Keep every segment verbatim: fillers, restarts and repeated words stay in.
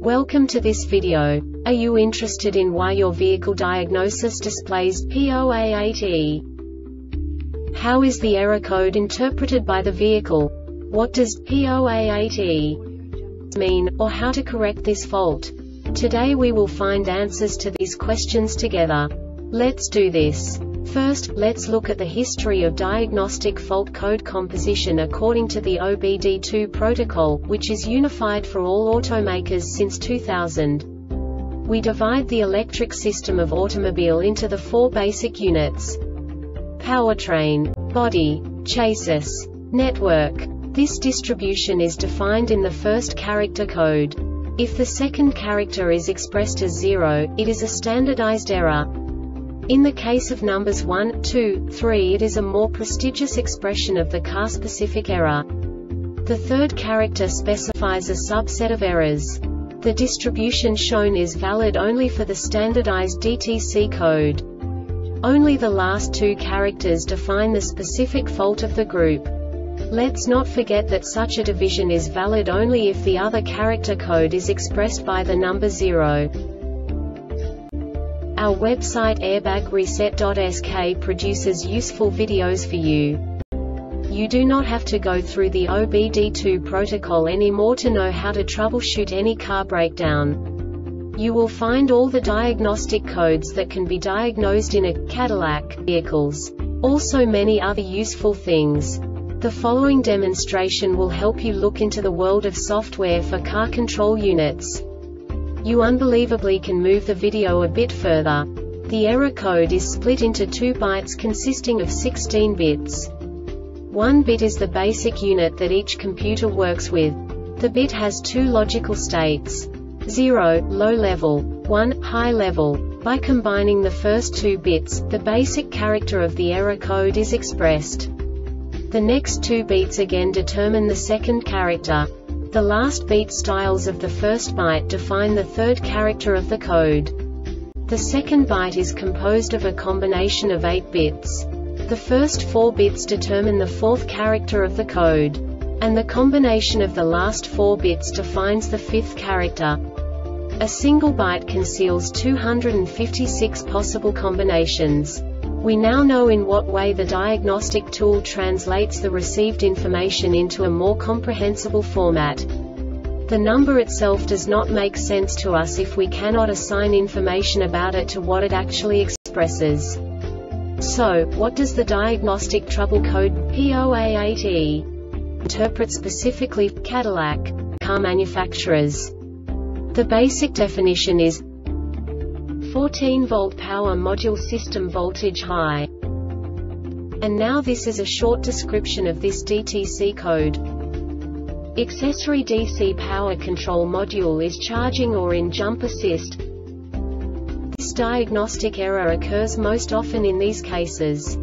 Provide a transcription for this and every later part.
Welcome to this video. Are you interested in why your vehicle diagnosis displays P zero A eight E? How is the error code interpreted by the vehicle? What does P zero A eight E mean, or how to correct this fault? Today we will find answers to these questions together. Let's do this. First, let's look at the history of diagnostic fault code composition according to the O B D two protocol, which is unified for all automakers since two thousand. We divide the electric system of automobile into the four basic units: powertrain, body, chassis, network. This distribution is defined in the first character code. If the second character is expressed as zero, it is a standardized error. In the case of numbers one, two, three, it is a more prestigious expression of the car-specific error. The third character specifies a subset of errors. The distribution shown is valid only for the standardized D T C code. Only the last two characters define the specific fault of the group. Let's not forget that such a division is valid only if the other character code is expressed by the number zero. Our website airbag reset dot S K produces useful videos for you. You do not have to go through the O B D two protocol anymore to know how to troubleshoot any car breakdown. You will find all the diagnostic codes that can be diagnosed in a Cadillac vehicles. Also many other useful things. The following demonstration will help you look into the world of software for car control units. You unbelievably can move the video a bit further. The error code is split into two bytes consisting of sixteen bits. One bit is the basic unit that each computer works with. The bit has two logical states: zero, low level, one, high level. By combining the first two bits, the basic character of the error code is expressed. The next two bits again determine the second character. The last beat styles of the first byte define the third character of the code. The second byte is composed of a combination of eight bits. The first four bits determine the fourth character of the code. And the combination of the last four bits defines the fifth character. A single byte conceals two hundred fifty-six possible combinations. We now know in what way the diagnostic tool translates the received information into a more comprehensible format. The number itself does not make sense to us if we cannot assign information about it to what it actually expresses. So, what does the diagnostic trouble code P zero A eight E interpret specifically for Cadillac car manufacturers? The basic definition is fourteen volt power module system voltage high. And now this is a short description of this D T C code. Accessory D C power control module is charging or in jump assist. This diagnostic error occurs most often in these cases: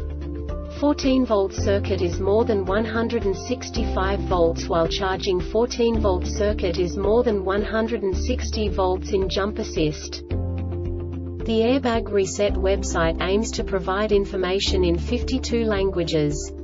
fourteen volt circuit is more than one hundred sixty-five volts while charging, fourteen volt circuit is more than one hundred sixty volts in jump assist. The Airbag Reset website aims to provide information in fifty-two languages.